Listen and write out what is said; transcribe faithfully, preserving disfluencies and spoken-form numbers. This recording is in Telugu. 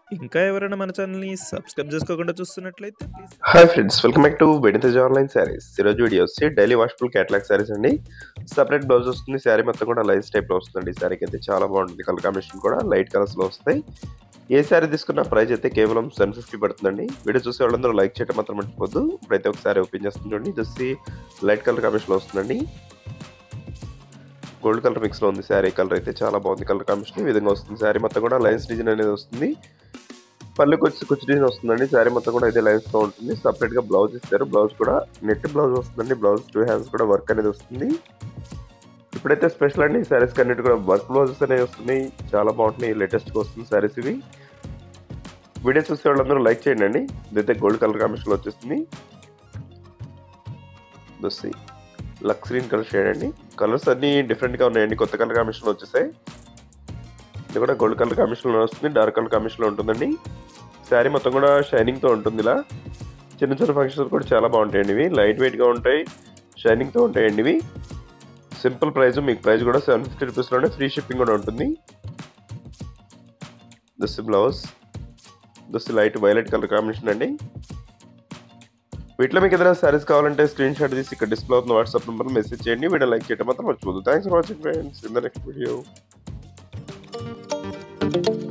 ఇంకా ఎవరైనా మన ఛానల్‌ని సబ్స్క్రైబ్ చేసుకోకుండా చూస్తున్నట్లయితే please hi friends, welcome back to Benitej online sarees. ఈరోజు వీడియో వచ్చి డైలీ వాషబుల్ క్యాటలాగ్ సారీస్ అండి. సపరేట్ బ్లౌజ్ వస్తుంది, శారీ మొత్తం కూడా లైన్స్ టైప్లో వస్తుందండి. శారీకి అయితే చాలా బాగుంటుంది, కలర్ కాంబినేషన్ కూడా లైట్ కలర్స్లో వస్తాయి. ఏ శారీ తీసుకున్న ప్రైస్ అయితే కేవలం సెవెన్ ఫిఫ్టీ పడుతుందండి. వీడియో చూసే వాళ్ళందరూ లైక్ చేయడం మాత్రం మర్చిపోద్దు. ఇప్పుడైతే ఒకసారి ఓపెన్ చేస్తుందండి. ఇది వచ్చి లైట్ కలర్ కాంబినేషన్లో వస్తుందండి. గోల్డ్ కలర్ మిక్స్లో ఉంది. శారీ కలర్ అయితే చాలా బాగుంది, కలర్ కాంబినేషన్ ఈ విధంగా వస్తుంది. శారీ మొత్తం కూడా లైన్స్ డిజైన్ అనేది వస్తుంది. పళ్ళుకి వచ్చి కుచ్చు డిజైన్ వస్తుందండి. శారీ మొత్తం కూడా అయితే లైన్స్తో ఉంటుంది. సపరేట్గా బ్లౌజ్ ఇస్తారు. బ్లౌజ్ కూడా నెట్ బ్లౌజ్ వస్తుందండి. బ్లౌజ్ టూ హ్యాండ్స్ కూడా వర్క్ అనేది వస్తుంది. ఇప్పుడైతే స్పెషల్ అండి, శారీస్ అన్నిటి కూడా వర్క్ బ్లౌజెస్ అనేవి వస్తున్నాయి. చాలా బాగుంటున్నాయి, లేటెస్ట్గా వస్తుంది శారీస్ ఇవి. వీడియో చూసే వాళ్ళందరూ లైక్ చేయండి అండి. ఇదైతే గోల్డ్ కలర్ కాంబినేషన్లో వచ్చేస్తుంది. దొస్సి లక్స్ గ్రీన్ కలర్ షేడ్ అండి. కలర్స్ అన్నీ డిఫరెంట్గా ఉన్నాయండి, కొత్త కలర్ కాంబినేషన్లో వచ్చేసాయి. ఇది కూడా గోల్డ్ కలర్ కాంబినేషన్లో వస్తుంది, డార్క్ కలర్ కాంబినేషన్లో ఉంటుందండి. శారీ మొత్తం కూడా షైనింగ్తో ఉంటుంది. ఇలా చిన్న చిన్న ఫంక్షన్స్ కూడా చాలా బాగుంటాయండి ఇవి. లైట్ వెయిట్గా ఉంటాయి, షైనింగ్తో ఉంటాయండి ఇవి. సింపుల్ ప్రైస్, మీకు ప్రైస్ కూడా సెవెన్ ఫిఫ్టీ రూపీస్లోనే ఫ్రీ షిప్పింగ్ కూడా ఉంటుంది. This blouse, this light violet colour combination అండి. వీటిలో మీకు ఏదైనా సారీస్ కావాలంటే స్క్రీన్ షాట్ తీసి ఇక్కడ డిస్ప్లే అవుతున్న వాట్సాప్ నెంబర్లో మెసేజ్ చేయండి. వీడియో లైక్ చేయడం మాత్రం మర్చిపోదు. Thanks for watching friends. In the next video.